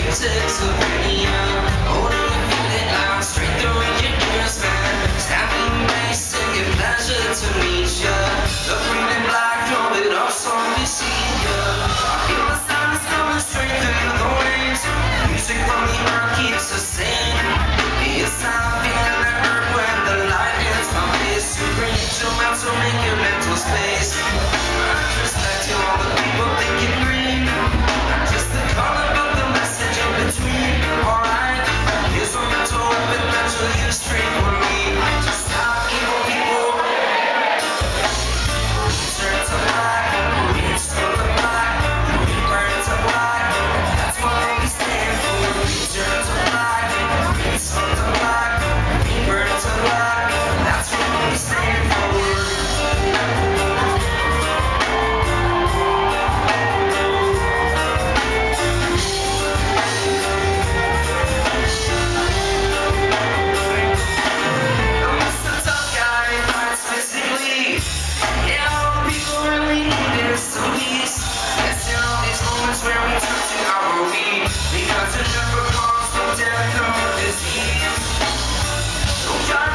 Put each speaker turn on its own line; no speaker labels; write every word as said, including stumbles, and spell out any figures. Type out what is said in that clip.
schizophrenia, holding a feeling out straight through your ears, man. Standing next to give pleasure to meet ya. The green and black, throw it up, so we see ya. I feel the sound is coming straight through the waves. Music from the earth keeps us sane. It's time feeling that hurt when the light hits my face. To create your mind, so make your mental space. Much respect to all the people thinking green. Not just the color, but the message in between. Alright, here's a mental weapon that you'll use straight for me. To stop evil people. Turn to black, reach for the black, burn to black. That's what we stand for. Turn to black, reach for the black, burn to black. That's what we stand for. Where we turn to our weed, because it never comes from death or disease. Don't try